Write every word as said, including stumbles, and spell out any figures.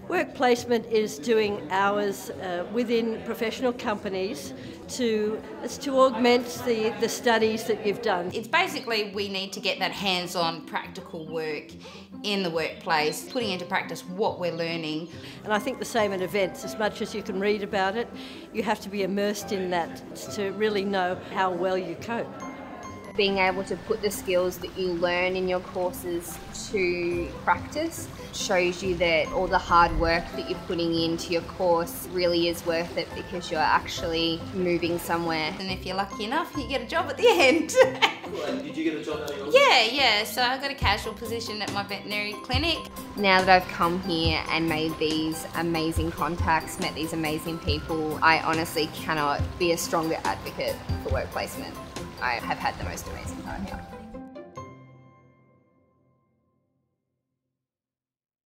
Work placement is doing hours uh, within professional companies to, it's to augment the, the studies that you've done. It's basically we need to get that hands-on practical work in the workplace, putting into practice what we're learning. And I think the same at events. As much as you can read about it, you have to be immersed in that to really know how well you cope. Being able to put the skills that you learn in your courses to practice shows you that all the hard work that you're putting into your course really is worth it because you're actually moving somewhere. And if you're lucky enough, you get a job at the end. And did you get a job out of yours? Yeah, yeah, so I got a casual position at my veterinary clinic. Now that I've come here and made these amazing contacts, met these amazing people, I honestly cannot be a stronger advocate for work placement. I have had the most amazing time here.